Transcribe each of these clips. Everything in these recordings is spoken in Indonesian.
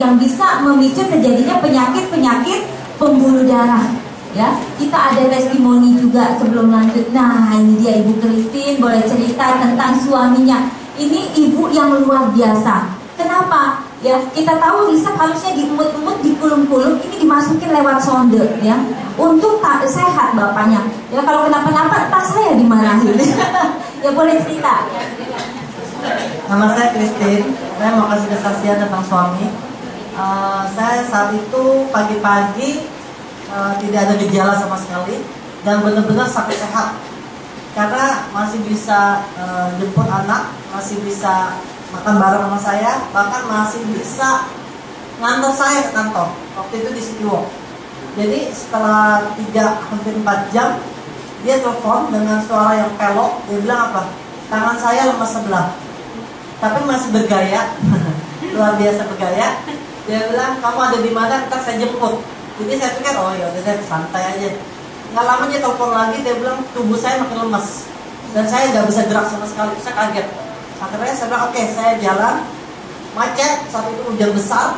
yang bisa memicu terjadinya penyakit-penyakit pembuluh darah. Ya, kita ada testimoni juga sebelum lanjut. Nah, ini dia Ibu Christine boleh cerita tentang suaminya. Ini ibu yang luar biasa. Kenapa? Ya, kita tahu hisap harusnya diemut-emut, dikulum-kulum, ini dimasukin lewat sonde, ya, untuk sehat bapaknya. Ya, kalau kenapa-napa, entah saya dimarahin. Ya, boleh cerita. Nama saya Christine. Saya mau kasih kesaksian tentang suami. Saya saat itu pagi-pagi tidak ada gejala sama sekali dan benar-benar sakit sehat. Karena masih bisa jemput anak, masih bisa makan bareng sama saya, bahkan masih bisa ngantar saya ke kantor. Waktu itu di City Walk. Jadi setelah hampir 4 jam, dia telepon dengan suara yang pelok. Dia bilang apa? Tangan saya lemas sebelah, tapi masih bergaya. Luar biasa bergaya. Dia bilang, kamu ada di mana? Ntar saya jemput. Jadi saya pikir, oh ya udah deh, santai aja. Nggak lama dia telepon lagi, dia bilang tubuh saya makin lemas dan saya nggak bisa gerak sama sekali. Saya kaget. Akhirnya saya bilang, oke, saya jalan. Macet, saat itu hujan besar.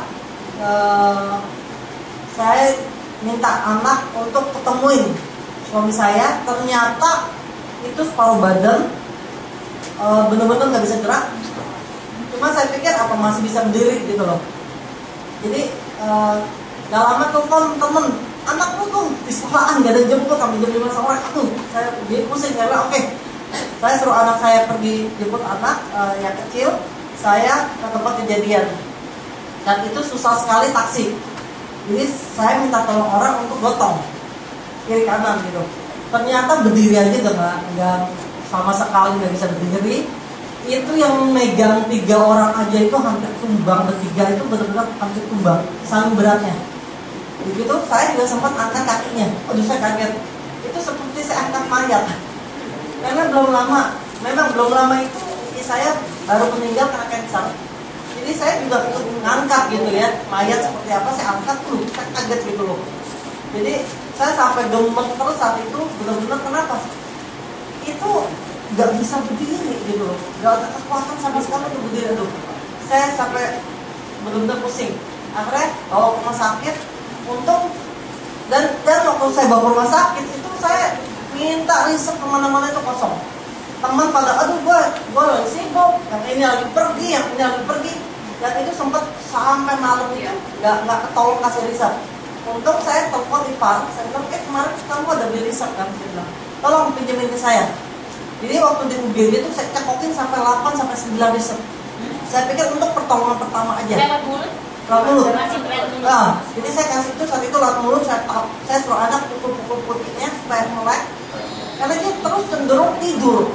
Saya minta anak untuk ketemuin suami saya. Ternyata itu separuh badan, benar-benar nggak bisa gerak. Cuma saya pikir apa masih bisa berdiri gitu loh. Jadi gak lama telepon temen, anakku tuh di sekolahan gak ada jemput sampai jam 5 sore. Saya jadi pusing. Saya bilang oke, saya suruh anak saya pergi jemput anak yang kecil, saya ke tempat kejadian. Dan itu susah sekali taksi. Jadi saya minta tolong orang untuk gotong kiri kanan gitu. Ternyata berdiri aja nggak sama sekali nggak bisa berdiri. Itu yang megang 3 orang aja itu hampir tumbang, bertiga itu benar-benar hampir tumbang, saking beratnya. Begitu saya juga sempat angkat kakinya. Aduh, saya kaget. Itu seperti saya angkat mayat. Karena memang belum lama itu istri saya baru meninggal karena kanker. Jadi saya juga ikut mengangkat gitu ya, mayat seperti apa saya angkat tuh, saya kaget gitu loh. Jadi saya sampai gemet terus saat itu, benar-benar kenapa? Itu nggak bisa berdiri gitu loh, nggak ada kekuatan sama sekali untuk berdiri tuh. Saya sampai benar-benar pusing. Akhirnya bawa ke rumah sakit. Untung dan waktu saya bawa ke rumah sakit itu saya minta riset kemana-mana itu kosong. Teman pada aduh gue lagi sibuk, yang ini lagi pergi, yang ini lagi pergi. Dan itu sempat sampai malam itu nggak ketolong kasih riset. Untung saya telepon Ipar, saya bilang kemarin kamu ada beli riset kan? Dia bilang tolong pinjemin ke saya. Jadi waktu di UGD itu saya cekokin sampai 8 sampai 9 riset. Saya pikir untuk pertolongan pertama aja. Lewat mulut? Nah, jadi saya kasih itu saat itu lewat mulut, saya suruh anak pukul-pukul putihnya supaya melek. Karena dia terus cenderung tidur.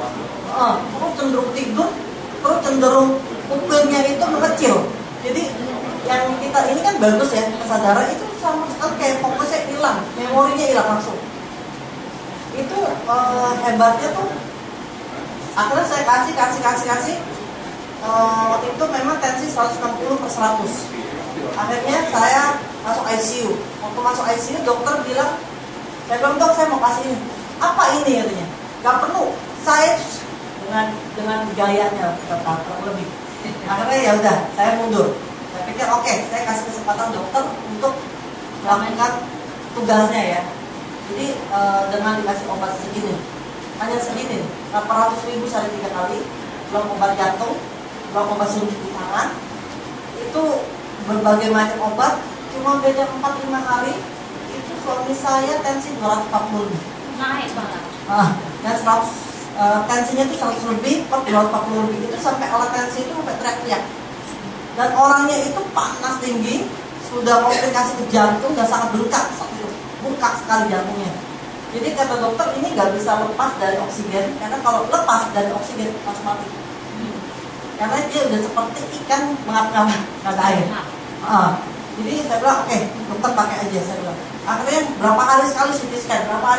Terus cenderung pupilnya itu mengecil. Jadi yang kita ini kan bagus ya, kesadaran itu sama sekali kayak fokusnya hilang, memorinya hilang langsung. Itu hebatnya tuh. Akhirnya saya kasih. Waktu itu memang tensi 160/100. Akhirnya saya masuk ICU. Waktu masuk ICU dokter bilang, saya bilang dok saya mau kasih ini. Apa ini katanya? Gak perlu. Saya dengan gayanya kurang lebih. Akhirnya ya udah, saya mundur. Saya pikir oke, saya kasih kesempatan dokter untuk melakukan tugasnya ya. Jadi dengan dikasih obat segini, hanya segini, 800.000 sehari 3 kali, belum obat jantung, belum obat suntik di tangan, itu berbagai macam obat, cuma beda 4-5 hari, itu suami saya tensi 240 lebih. Naik banget. Dan tensinya itu 100 lebih, 240 lebih, itu sampai alat tensi itu sampai teriak-teriak. Dan orangnya itu panas tinggi, sudah komplikasi ke jantung, dan sangat bengkak saat itu, bengkak sekali jantungnya. Jadi kata dokter ini nggak bisa lepas dari oksigen, karena kalau lepas dari oksigen langsung mati. Karena dia udah seperti ikan mengap-ngap nggak ada air. Jadi saya bilang oke, dokter pakai aja saya bilang. Akhirnya berapa hari sekali CT scan,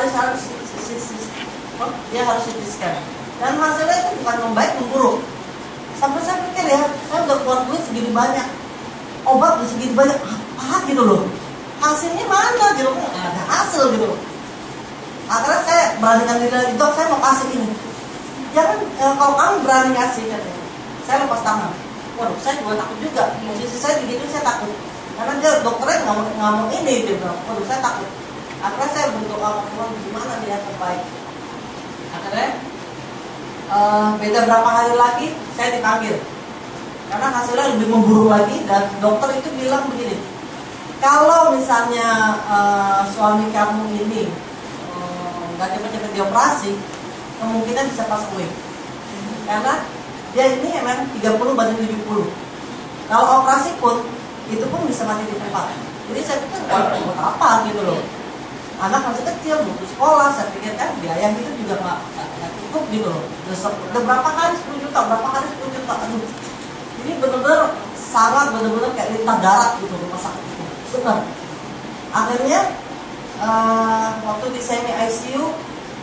dia harus CT scan. Dan hasilnya itu bukan membaik, memburuk. Sampai saya pikir ya, saya udah keluar duit segini banyak, obat udah segini banyak, apa gitu loh. Hasilnya mana gitu, nggak ada hasil gitu loh. Akhirnya saya beranikan diri lagi, dok saya mau kasih ini. Jangan kalau kamu berani kasih katanya. Saya lepas tangan. Waduh, saya juga takut juga. Posisi saya begitu, saya takut. nggak mau ini, dia bilang, waduh saya takut. Akhirnya saya berdoa ke Tuhan gimana dia terbaik. Akhirnya beda berapa hari lagi saya dipanggil karena hasilnya lebih memburuk lagi, dan dokter itu bilang begini, kalau misalnya suami kamu ini nggak cepat-cepat dioperasi, kemungkinan bisa pass away. Karena dia ini emang 30 banding 70. Kalau operasi pun itu pun bisa mati di tempat. Jadi saya pikir buat apa gitu loh. Anak masih kecil, butuh sekolah, saya pikir kan biaya itu juga nggak cukup gitu loh. Udah berapa kali 10 juta, berapa kali 10 juta, aduh. Ini benar-benar sangat benar-benar kayak lintah darat gitu rumah sakit itu. Benar. Akhirnya waktu di semi ICU,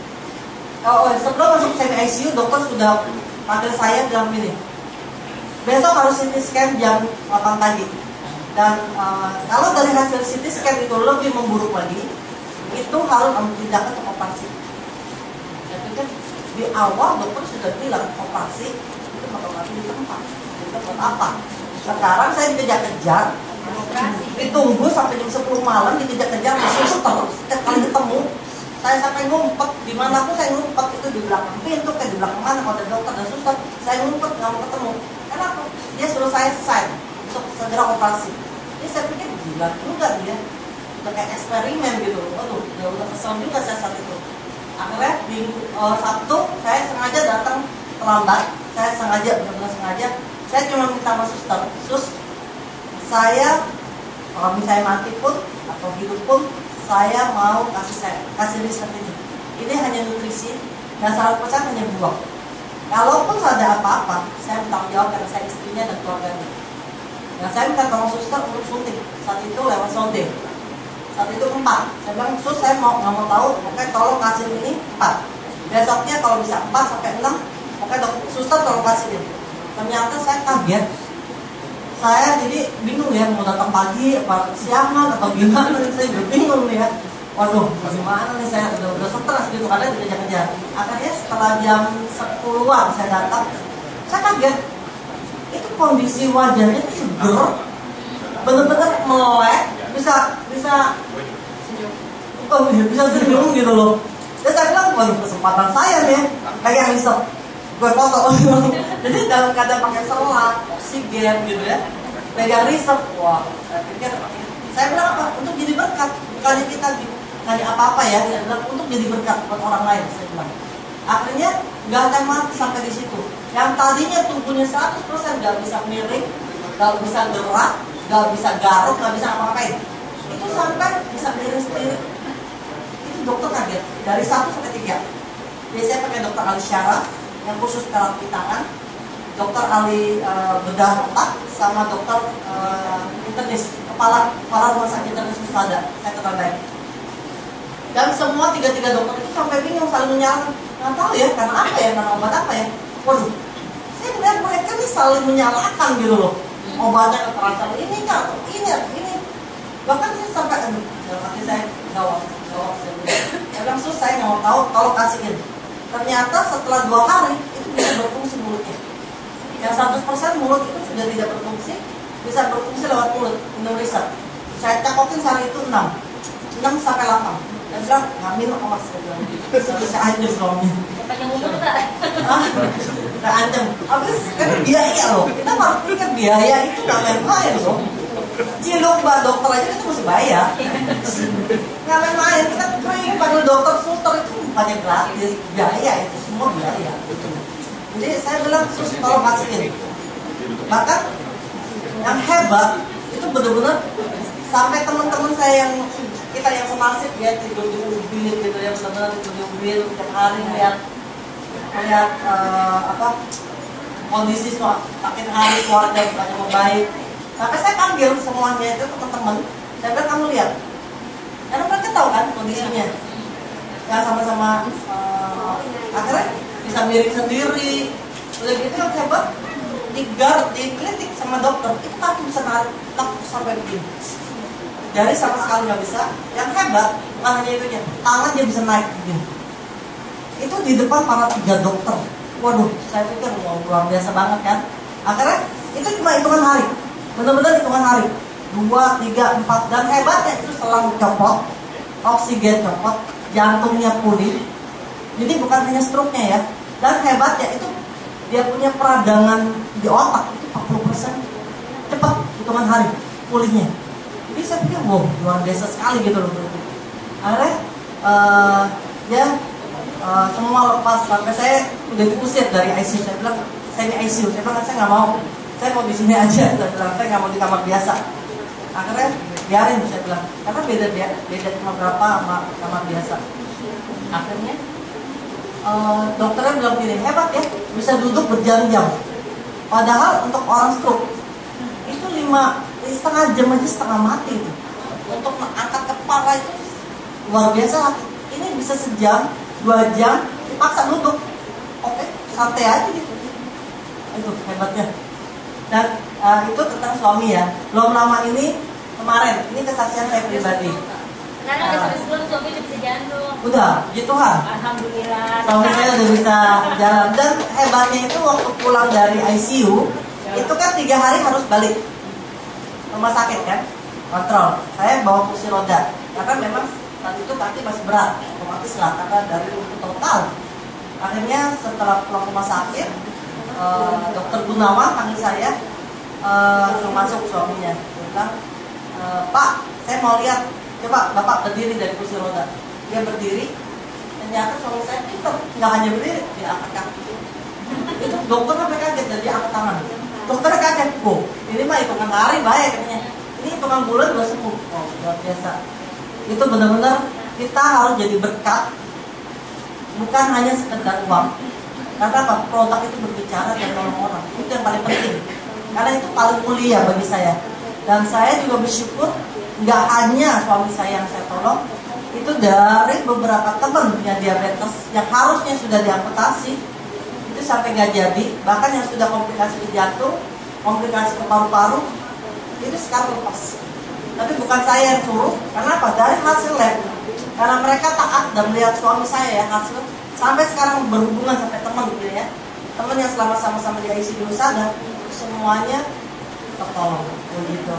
sebelum masuk semi ICU, dokter sudah panggil saya bilang gini, besok harus CT scan jam 8 pagi. Dan kalau dari hasil CT scan itu lebih memburuk lagi, itu harus ambil tindakan untuk operasi. Saya pikir di awal dokter sudah bilang operasi itu bakal mati di tempat. Itu buat apa? Sekarang saya dikejar-kejar, ditunggu sampai jam 10 malam, dikejar-kejar, suster setiap kali ketemu. Saya sampai ngumpet, dimanapun saya ngumpet, itu di belakang pintu, kayak di belakang mana, kalau ada dokter dan suster, saya ngumpet, nggak mau ketemu. Kenapa? Dia suruh saya sign untuk segera operasi. Jadi saya pikir gila juga dia, udah kayak eksperimen gitu. Waduh, udah kesel juga saya saat itu. Akhirnya di Sabtu saya sengaja datang terlambat, saya sengaja, benar-benar sengaja. Saya cuma minta sama suster, sus, saya kalau misalnya mati pun atau hidup pun, saya mau kasih riset ini. Ini hanya nutrisi dan 100% hanya buang. Kalaupun ada apa-apa, saya bertanggung jawab karena saya istrinya dan keluarganya. Nah, saya minta tolong suster untuk suntik. Saat itu lewat sonde. Saat itu 4. Saya bilang, sus, saya nggak mau tahu. Oke, tolong kasih ini 4. Besoknya kalau bisa 4 sampai 6, oke dok, suster tolong kasih ini. Ternyata saya kaget. Saya jadi bingung ya, mau datang pagi, apa siangan, atau gimana, saya juga bingung nih ya. Waduh, gimana nih, saya udah stres gitu, karena dikejar-kejar. Akhirnya setelah jam 10-an saya datang, saya kaget. Itu kondisi wajahnya itu seger, bener-bener melek, bisa senyum gitu loh. Dan saya bilang, waduh kesempatan saya nih, kayak yang bisa gue foto. Jadi dalam keadaan pakai selang, oksigen gitu ya, pegang riset, wah, saya bilang apa? Untuk jadi berkat, bukannya kita nggak apa-apa ya, saya bilang untuk jadi berkat buat orang lain, saya bilang. Akhirnya nggak akan mati sampai di situ. Yang tadinya tubuhnya 100% nggak bisa miring, nggak bisa gerak, nggak bisa garuk, nggak bisa apa-apain. Itu sampai bisa miring sendiri. Itu dokter kaget dari 1 sampai 3. Biasanya pakai dokter ahli syaraf yang khusus terapi tangan, dokter ahli bedah otak, sama dokter internis, kepala rumah sakit internis Puspada, saya terandai. Dan semua 3 dokter itu sampai bingung, saling menyalahkan, nggak tahu ya karena apa ya, karena obat apa ya. Waduh, saya melihat mereka nih saling menyalahkan gitu loh. Obatnya keterasan ini kak, ini. Bahkan saya sampai dalam hati saya jawab. Saya bilang, sus, saya nggak mau tahu, kalau kasihin. Ternyata setelah 2 hari itu bisa berfungsi mulutnya. Yang 100% mulut itu sudah tidak berfungsi, bisa berfungsi lewat mulut. Minum riset. Saya cakokin sehari itu 6 sampai 8. Dan bilang, nggak minum awas, saya bilang. Saya ancam suaminya. Katanya ngomong tak? Saya ancam. Habis kan biaya loh. Kita malah pikir biaya itu nggak main-main loh. Cilok mbak dokter aja itu mesti bayar. Nggak main-main. Kita kering panggil dokter, suster itu bukannya gratis. Biaya itu semua biaya. Jadi saya bilang, sus, tolong kasihin. Bahkan yang hebat itu benar-benar sampai teman-teman saya yang kita yang senasib ya, tidur di ubin gitu ya, benar-benar tidur di ubin tiap hari lihat kondisi makin hari keluarga banyak membaik. Sampai saya panggil semuanya itu teman-teman, saya bilang, kamu lihat, karena mereka tahu kan kondisinya, ya sama-sama akhirnya bisa miring sendiri. Udah gitu yang hebat, dikritik sama dokter, itu kaki bisa narik sampai begini. Jari sama sekali nggak bisa. Yang hebat bukan hanya itunya, tangan dia bisa naik begini. Itu di depan para 3 dokter. Waduh, saya pikir luar biasa banget kan. Akhirnya itu cuma hitungan hari, benar-benar hitungan hari. 2, 3, 4, dan hebatnya itu selang copot, oksigen copot, jantungnya pulih. Jadi bukan hanya stroke-nya ya. Dan hebatnya itu dia punya peradangan di otak itu 40% cepat, hitungan hari pulihnya. Jadi saya pikir wow, luar biasa sekali gitu loh. Akhirnya dia semua lepas, sampai saya udah diusir dari ICU. Saya bilang saya di ICU, saya bilang saya nggak mau, saya mau di sini aja. Saya bilang saya nggak mau di kamar biasa. Akhirnya biarin, saya bilang, karena beda cuma berapa sama kamar biasa. Akhirnya dokternya bilang gini, hebat ya, bisa duduk berjam-jam. Padahal untuk orang stroke itu 5,5 jam aja setengah mati itu. Untuk mengangkat kepala itu luar biasa. Ini bisa sejam, 2 jam, dipaksa duduk. Oke, santai aja gitu. Itu hebatnya. Dan itu tentang suami ya. Belum lama ini, kemarin, ini kesaksian saya pribadi. Karena udah sebelum suami udah bisa jalan tuh. Udah, puji Tuhan. Alhamdulillah. Suami saya udah bisa jalan. Dan hebatnya itu waktu pulang dari ICU, itu kan 3 hari harus balik rumah sakit kan, kontrol. Saya bawa kursi roda, karena memang saat itu kaki masih berat, otomatis lah karena dari lumpuh total. Akhirnya setelah pulang rumah sakit, dokter Gunawan kaki saya masuk suaminya, dia bilang, Pak, saya mau lihat, coba Bapak berdiri dari kursi roda. Dia berdiri, ternyata suami saya pintar, nggak hanya berdiri, dia angkat kaki. Itu dokter sampai kaget dan dia angkat tangan. Dokternya kaget, ini mah hitungan hari baik katanya. Ini hitungan bulan udah sembuh. Oh, luar biasa. Itu benar-benar kita harus jadi berkat, bukan hanya sekedar uang. Karena apa? Produk itu berbicara dan nolong orang. Itu yang paling penting. Karena itu paling mulia bagi saya. Dan saya juga bersyukur nggak hanya suami saya yang saya tolong, itu dari beberapa teman yang diabetes yang harusnya sudah diamputasi itu sampai nggak jadi, bahkan yang sudah komplikasi di jantung, komplikasi ke paru-paru itu sekarang lepas. Tapi bukan saya yang suruh, karena apa? Dari hasil lab, karena mereka taat dan melihat suami saya ya hasil sampai sekarang berhubungan sampai teman gitu ya, teman yang selama sama-sama di ICU sadar, semuanya tertolong begitu.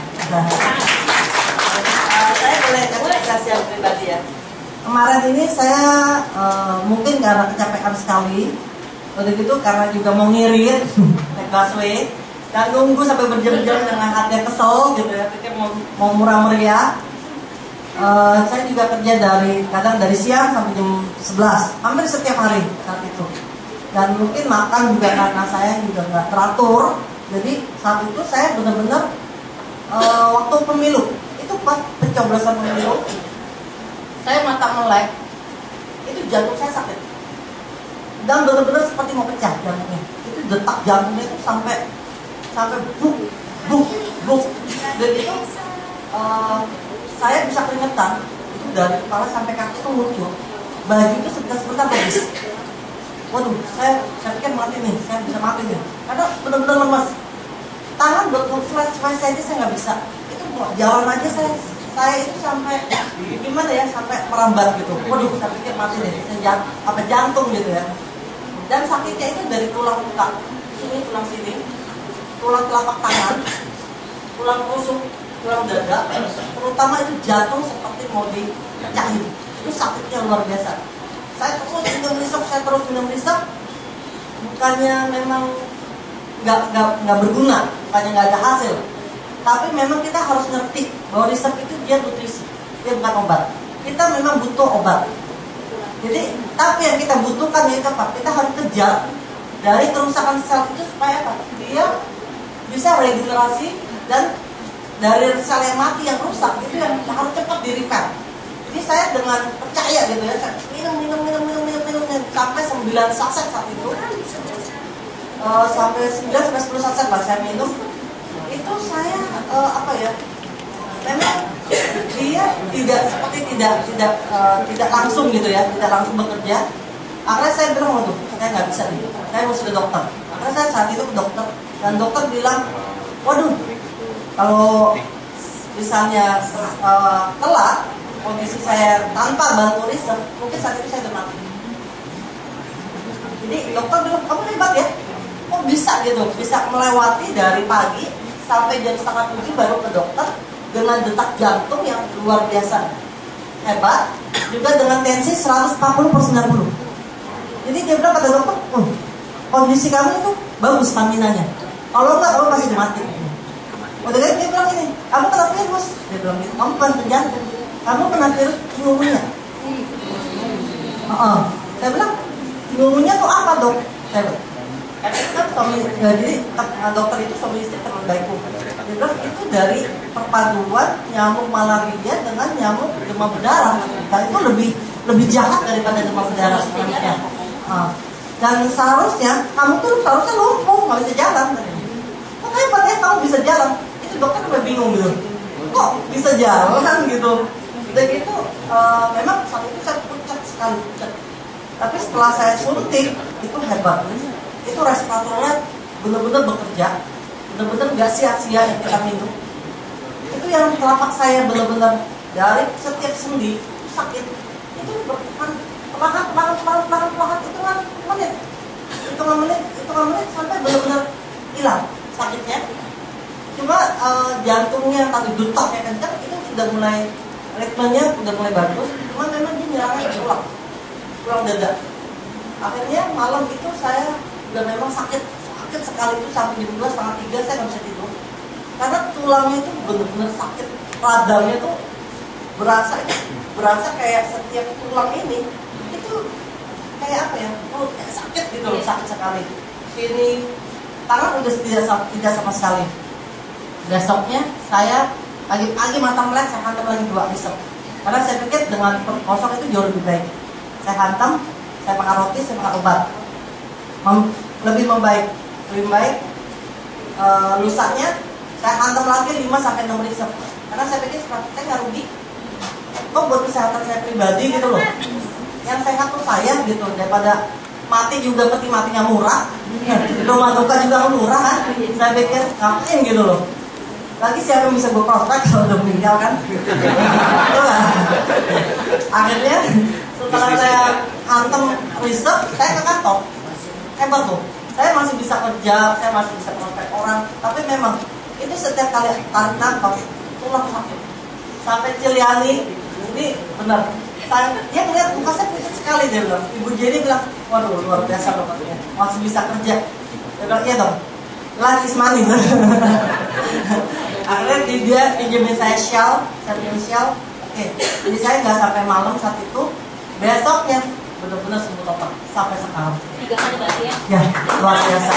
Saya boleh kasih yang pribadi ya. Kemarin ini saya mungkin karena kecapean sekali, udah gitu karena juga mau ngirit naik busway dan nunggu sampai berjam-jam dengan hati kesel gitu ya, pikir mau murah meriah. Saya juga kerja kadang dari siang sampai jam 11, hampir setiap hari saat itu. Dan mungkin makan juga karena saya juga nggak teratur. Jadi saat itu saya benar-benar waktu pemilu itu pas pencoblosan pemilu, saya mata melek, itu jantung saya sakit dan benar-benar seperti mau pecah jantungnya. Itu detak jantungnya itu sampai buk buk. Dan itu saya bisa keringetan itu dari kepala sampai kaki itu lucu. Baju itu sebentar habis. Waduh, saya pikir mati nih, saya bisa mati nih, karena benar-benar lemas. Tangan buat flash aja saya nggak bisa. Itu mau jalan aja saya itu sampai gimana ya, sampai merambat gitu. Waduh, saya pikir mati deh, jantung gitu ya. Dan sakitnya itu dari tulang muka, tulang sini, tulang telapak tangan, tulang rusuk, tulang dada, terutama itu jantung seperti mau dipecahin. Itu sakitnya luar biasa. Saya terus minum risep, bukannya memang nggak berguna, bukannya nggak ada hasil, tapi memang kita harus ngerti bahwa risep itu dia nutrisi, dia bukan obat. Kita memang butuh obat. Jadi, tapi yang kita butuhkan yaitu apa? Kita harus kejar dari kerusakan sel itu supaya apa? Dia bisa regenerasi, dan dari sel yang mati yang rusak itu yang harus cepat di-repair. Jadi saya dengan percaya gitu ya, saya minum sampai 9 saset saat itu. Sampai 9-10 saset lah saya minum. Itu saya memang dia tidak langsung gitu ya, tidak langsung bekerja. Akhirnya saya bilang, waduh, saya nggak bisa nih, saya mesti ke dokter. Akhirnya saya saat itu ke dokter, dan dokter bilang, waduh, kalau misalnya telat kondisi saya tanpa bantu riset, mungkin saat itu saya udah mati. Jadi dokter bilang, kamu hebat ya, kok bisa gitu, bisa melewati dari pagi sampai jam setengah 7 baru ke dokter dengan detak jantung yang luar biasa hebat, juga dengan tensi 140/90. Jadi dia bilang kata dokter, kondisi kamu itu bagus staminanya. Kalau enggak kamu pasti mati. Udah gitu dia bilang ini, kamu kena virus. Dia bilang gitu, kamu bukan penyakit, kamu kena virus pneumonia. Saya bilang, pneumonia tuh apa dok? Saya bilang, kan suami, jadi dokter itu suami istri teman baikku. Dia bilang itu dari perpaduan nyamuk malaria dengan nyamuk demam berdarah. Nah, itu lebih jahat daripada demam berdarah sebenarnya. Dan seharusnya kamu tuh seharusnya lumpuh, nggak bisa jalan. Kok hebat ya kamu bisa jalan? Itu dokter udah bingung gitu. Kok bisa jalan gitu? Dan itu memang saat itu saya pucat sekali. Tapi setelah saya suntik itu hebat. Itu respiratornya benar-benar bekerja, benar-benar nggak sia-sia yang kita minum. Itu yang telapak saya benar-benar dari setiap sendi itu sakit. Itu perlahan hitungan menit sampai benar-benar hilang sakitnya. Cuma jantungnya tadi detak ya kencang itu sudah mulai ritmenya udah mulai bagus. Cuma memang dia nyerangnya pulang dada. Akhirnya malam itu saya udah memang sakit sekali itu sampai jam 2, setengah 3 saya nggak bisa tidur karena tulangnya itu benar-benar sakit, radangnya tuh berasa kayak setiap tulang ini itu kayak apa ya, kayak sakit gitu loh, sakit sekali. Sini tangan udah tidak sama sekali. Besoknya saya pagi-pagi mata melek saya hantam lagi 2 pisau karena saya pikir dengan perut kosong itu jauh lebih baik. Saya hantam, saya makan roti, saya makan obat. Lebih baik. Lusanya saya hantam lagi 5-6 risep karena saya pikir saya nggak rugi. Kok buat kesehatan saya pribadi gitu loh. Yang sehat tuh saya gitu daripada mati juga peti matinya murah. Rumah duka juga murah kan. Saya pikir ngapain gitu loh. Lagi siapa yang bisa gue prospek kalau udah meninggal kan. Akhirnya setelah saya hantam risep saya ke kantor. Hebat tuh. Saya masih bisa kerja, saya masih bisa prospek orang. Tapi memang itu setiap kali tarik nafas tulang sakit. Sampai Ciliani ini benar. Dia melihat muka saya putih sekali, dia bilang. Ibu Jenny bilang, waduh luar biasa loh katanya, masih bisa kerja. Dia bilang, iya dong, life is money. Akhirnya dia pinjemin saya Shell, saya pinjemin Shell. Oke, jadi saya nggak sampai malam saat itu. Besoknya benar-benar sembuh total sampai sekarang. 3 kali berarti ya? Ya, luar biasa.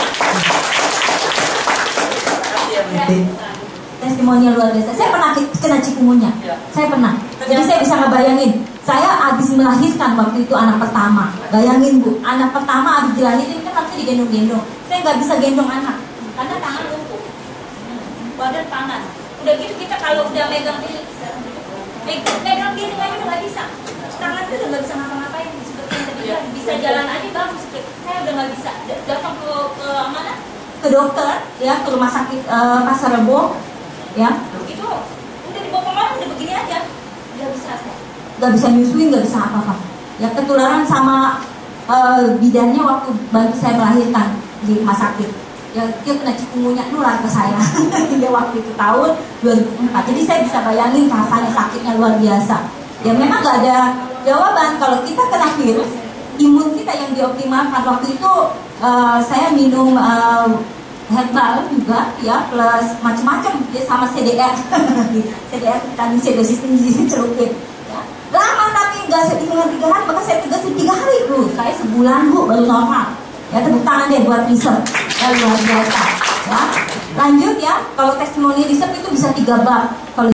Testimoni luar biasa. Saya pernah kena cikungunya. Saya pernah. Jadi saya bisa ngebayangin. Saya habis melahirkan waktu itu anak pertama. Bayangin Bu, anak pertama habis dilahirin kan harusnya digendong-gendong. Saya nggak bisa gendong anak karena tangan lumpuh, badan panas. Udah gitu kita kalau udah megang diri kayaknya udah nggak bisa. Tangan itu udah nggak bisa ngapa-ngapain. Seperti yang tadi bilang, bisa jalan aja bagus. Saya udah nggak bisa. Datang ke mana? Ke dokter, ya ke rumah sakit Pasar Rebo. Ya, itu udah dibawa kemana udah begini aja, nggak bisa nyusuin, nggak bisa apa-apa. Ya ketularan sama bidannya waktu baru saya melahirkan di rumah sakit. Ya dia kena cikungunya nular ke saya. Dia waktu itu tahun 2004. Jadi saya bisa bayangin rasanya sakitnya luar biasa. Ya memang nggak ada jawaban kalau kita kena virus, imun kita yang dioptimalkan. Waktu itu saya minum herbal juga ya plus macam-macam ya sama CDR vitamin C dosis tinggi celupin ya. Lama tapi nggak sehitungan 3 hari, bahkan saya tegasin 3 hari Bu, saya sebulan Bu baru normal ya. Tepuk tangan deh buat Risep ya, luar biasa ya. Lanjut ya, kalau testimoni Risep itu bisa 3 bab. Kalau